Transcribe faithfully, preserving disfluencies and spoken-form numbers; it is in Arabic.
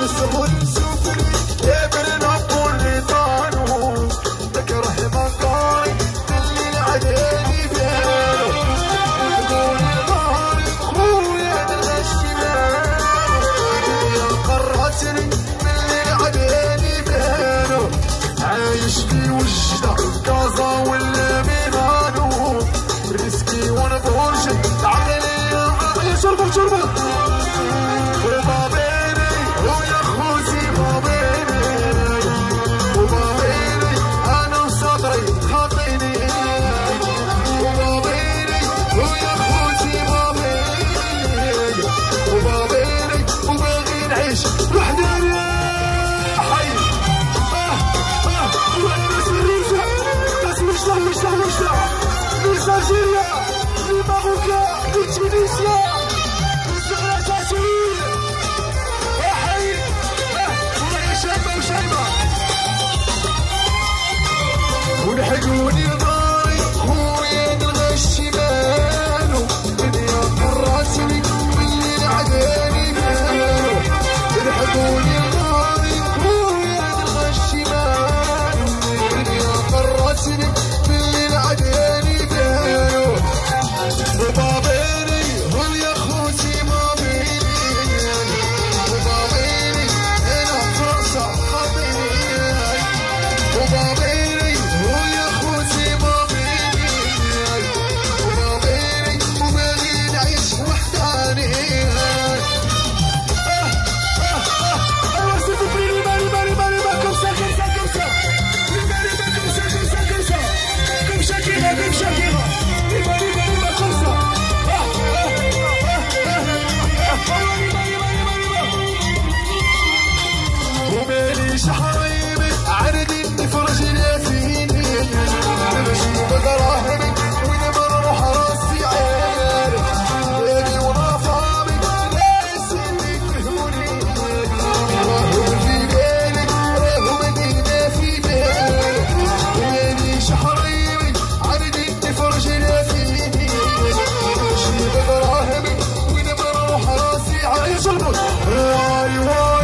ولحقوني ضاري خويا الغش مالو الدنيا قراتني واللي العداني مالو لحقوني ضاري خويا الغش مالو الدنيا قراتني واللي العداني مالو وبابيني هم يا خوتي بابيني وبابيني انا فرصة خاطيني وبابيني شحريمي عردني فرجنا فيني نمشي بدراهمي ونمر روح راسي عيالي ليلي ونافامي ناسي يكرهوني راهم في بالي راهم دينا في بالي ليلي شحريمي عردني فرجنا فيني نمشي بدراهمي ونمر روح راسي عيالي